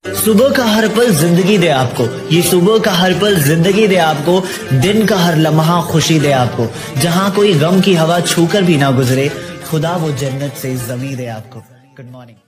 सुबह का हर पल जिंदगी दे आपको, ये सुबह का हर पल जिंदगी दे आपको, दिन का हर लम्हा खुशी दे आपको, जहां कोई गम की हवा छूकर भी ना गुजरे, खुदा वो जन्नत से जमीन दे आपको। Good morning.